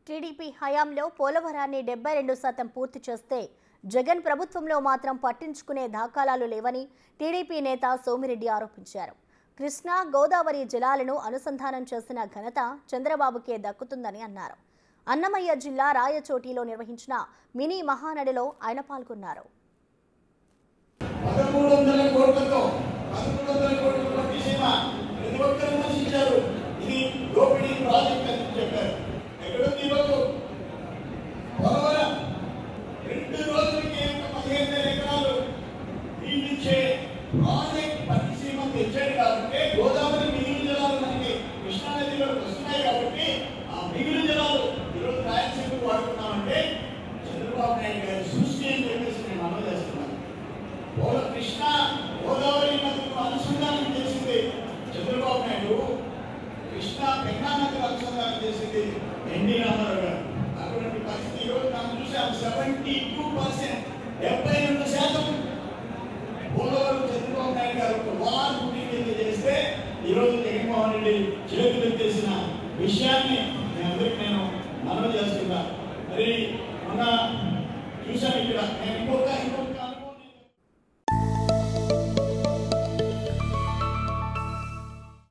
TDP హయాంలో పోలవరాన్ని 72% పూర్తి చేస్తే జగన్ ప్రభుత్వంలో మాత్రం పట్టించుకునే దాఖలాలు లేవని టీడీపీ నేత సోమిరెడ్డి ఆరోపించారు. కృష్ణా గోదావరి జలాలను అనుసంధానం చేసిన ఘనత చంద్రబాబుకే దక్కుతుందని అన్నారు. అన్నమయ్య జిల్లా రాయచోటిలో నిర్వహించిన మినీ మహానడిలో ఆయన పాల్గొన్నారు. పోలవరం 2 రోజులకి 15,000 ఎకరాలు నీళ్ళిచ్చే ప్రాజెక్ట్ పరిసీమ తెచ్చాడు కాబట్టి గోదావరి మిగులు జలాలు మనకి కృష్ణానదిలోకి వస్తున్నాయి కాబట్టి ఆ మిగులు జలాలు ఈరోజు రాయలసీమకు వాడుతున్నామంటే చంద్రబాబు నాయుడు గారి సృష్టి అని చెప్పేసి నేను అమలు చేస్తున్నాను. కృష్ణా గోదావరి నదులకు అనుసంధానం చేసింది చంద్రబాబు నాయుడు, కృష్ణా పెన్నా నదికి అనుసంధానం చేసింది ఎన్టీ రామారావు గారు. అటువంటి పరిస్థితి ఈరోజు మనం చూసాం. 72% పోలవరం చంద్రబాబు నాయుడు గారు ఒక వార్ రూటింగ్ చేస్తే ఈరోజు జగన్మోహన్ రెడ్డి చేతులు ఎత్తేసిన విషయాన్ని అందరికీ నేను మనవి చేస్తున్నా. మరి మొన్న చూసాను ఇక్కడ నేను ఇంకొక